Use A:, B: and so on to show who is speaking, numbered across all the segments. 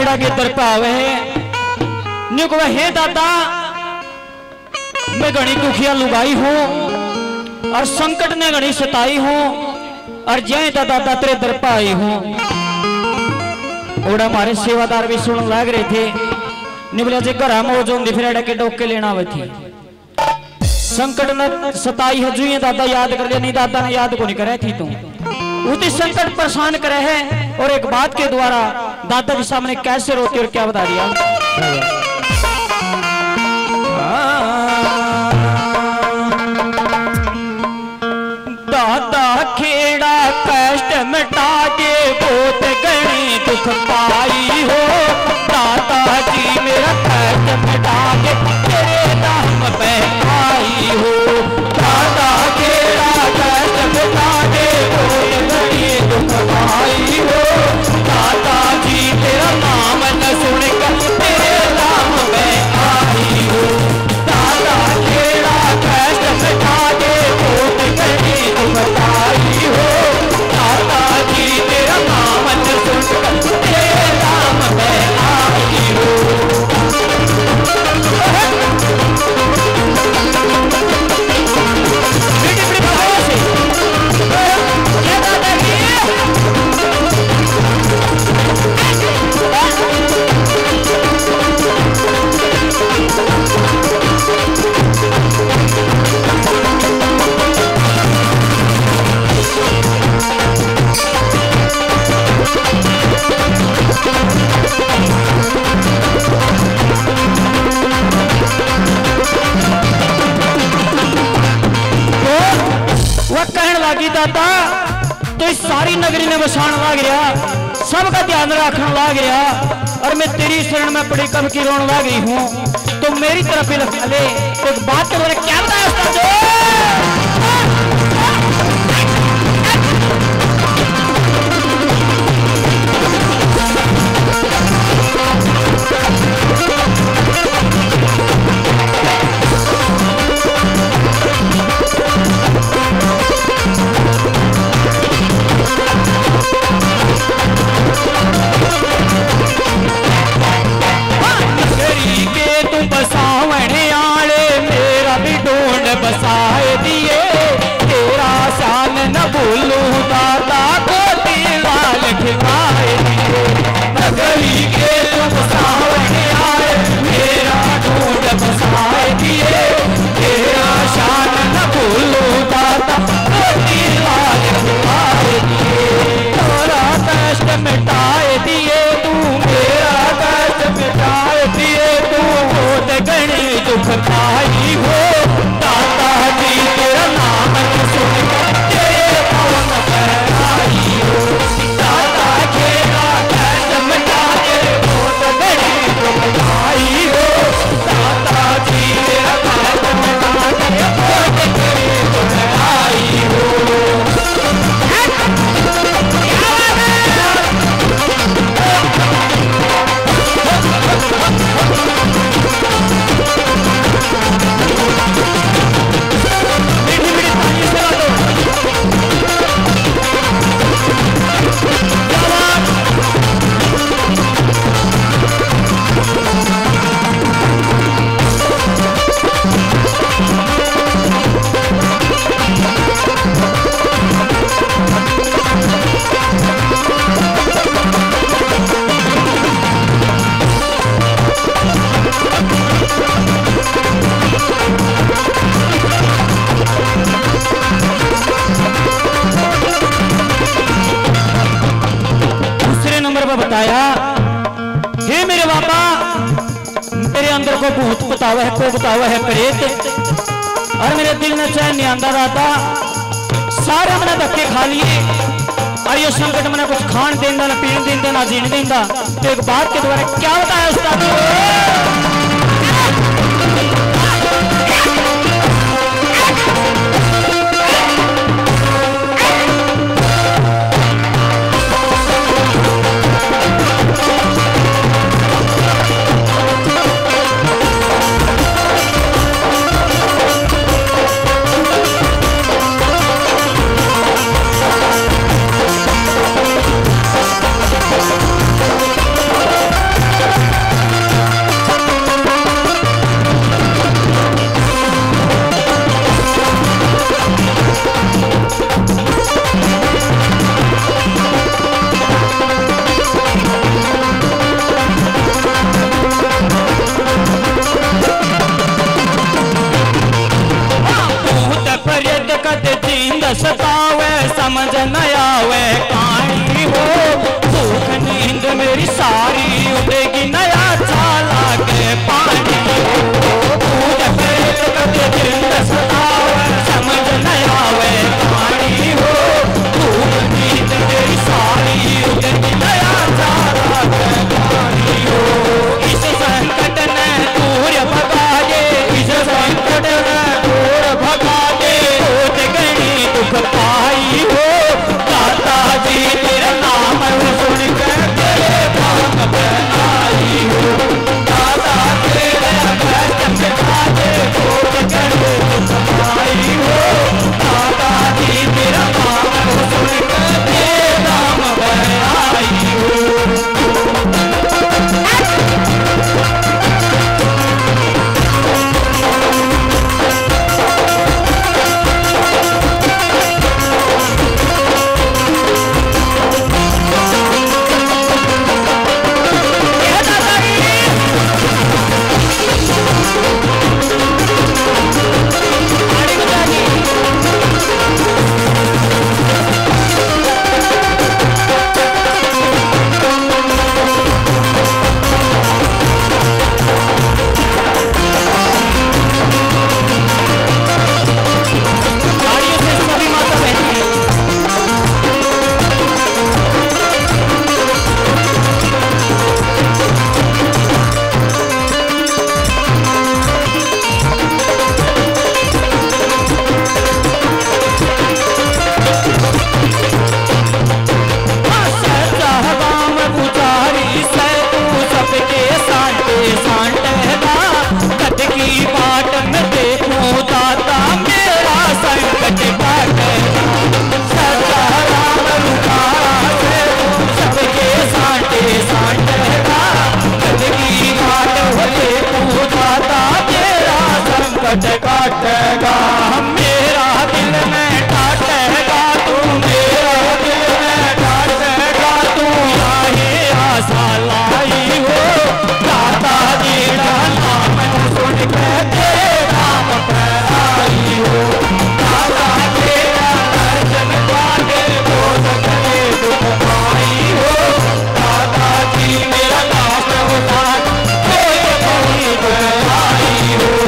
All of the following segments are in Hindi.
A: खेड़ा के दर पे आवे है न्यू को हे दादा मैं घनी दुखिया लुगाई हूँ और संकट ने घनी सताई हूँ और जय दादा तेरे दर पे आई हूँ। और हमारे सेवादार भी सुन लग रहे थे निबले जे घर में जो फिर के डोके लेना आवे थी संकट न सताई है जुए दादा याद कर लिया नहीं दादा ने याद को नहीं करे थी तुम उसी संकट परेशान करे है और एक बात के द्वारा दादा के सामने कैसे रोती और क्या बता दिया। दादा खेड़ा कष्ट मिटा के बहुत गणी दुख पाई हो दादाजी मेरा कष्ट मिटा के तेरे नाम पे आई हो दादा खेड़ा कष्ट मिटा के बहुत गणी दुख पाई हो दादाजी तेरा नाम न सुनकर तेरे नाम पे आई हो दादा खेड़ा कष्ट मिटा के बहुत गणी दुख पाई हो दादाजी तेरा नाम न सुनकर तेरे नाम पे आई हो। दादा तो इस सारी नगरी में बसाण लग रहा सबका ध्यान रखने लग रहा और मैं तेरी शरण में पड़ी कब की रोन लग रही हूँ तो मेरी तरफ ही लगा ले एक बात तो मैंने क्या बताया बसाए दिए तेरा शान न भूलू दादा को लाल खिलाए दिए नगरी के तुम सावने आए मेरा ढूंढ बसाए दिए तेरा शान न भूलू दादा को लाल खिलाए दिए तेरा कष्ट मिटाए दिए तू मेरा कष्ट मिटाए दिए तू बहुत गणी दुख पाई हो बताया हे मेरे बाबा तेरे अंदर को भूत बतावा है को बतावा है प्रेत और मेरे दिल में चैन नहीं आंदा दादा सारे मैंने धक्के खा लिए और ये संकट मैंने कुछ खान देना ना पीने देना ना जीने देना तो एक बात के द्वारा क्या बताया उस्ताद न आवे कहानी हो, भूख नींद मेरी सारी उड़ेगी, नया अच्छा लागे पानी हो। पूजा करे तो कभी दिन सतावे, समझ न आवे कहानी हो, भूख नींद मेरी सारी उड़ेगी, नया अच्छा लागे पानी हो। इस संकट ने दूर भगा दे, इस संकट ने दूर भगा दे, होत गई दुख पाई हो। दाता जी तेरा नाम सुन के तेरे धाम पे आई हो, दाता तेरे कष्ट मिटा दे, होत गई दुख पाई हो। दाता जी तेरा नाम सुन के तेरे धाम पे आई हो। काटेगा मेरा दिल में काटेगा तू, मेरा दिल में काटेगा तू, यही आशा लाई हो। दाता जी का नाम सुन के तेरे नाम पे आई हो, दाता तेरा दर्शन पाके बोल करे दुख पाई हो। दाता जी मेरा नाम उठा तेरे कहीं पे आई हो।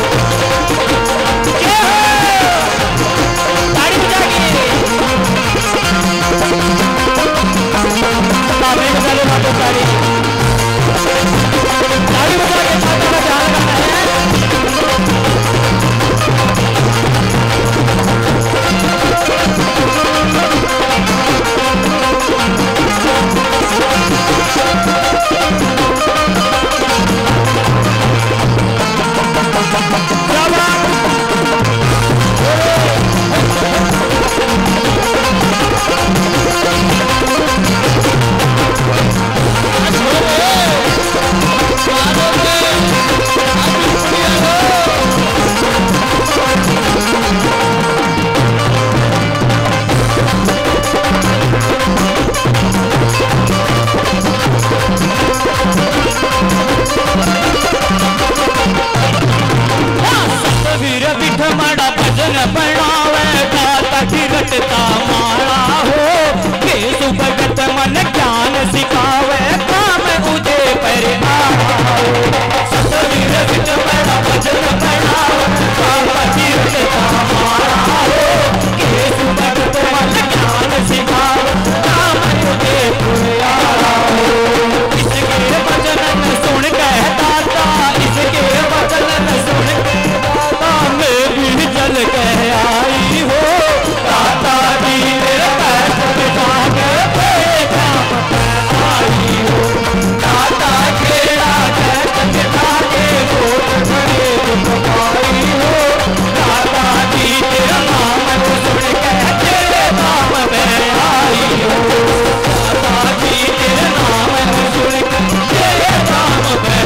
A: भजन बनावे दाता की रटता मारा हो, केसु भगत मन ज्ञान सिखावे, काम मुझे पर आया हो। सतवीर विच बड़ा भजन बनावे दाता की रटता मारा हो, केसु भगत मन ज्ञान सिखावे, काम मुझे पर आया हो। इसके भजन सुन के दाता, इसके भजन सुन के दाता मैं भी जल के आई हो। दाता जी मेरे पैर मिटा के तेरे काम पे आई हो, दाता तेरा कष्ट मिटा के बहुत बड़े दुख पाई हो। दाता जी तेरा नाम सुन के तेरे धाम पे आई हो, दाता जी तेरे नाम सुन के तेरे धाम पे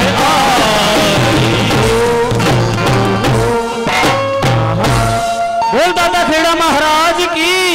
A: आई हो। बोल दादा खेड़ा महाराज की।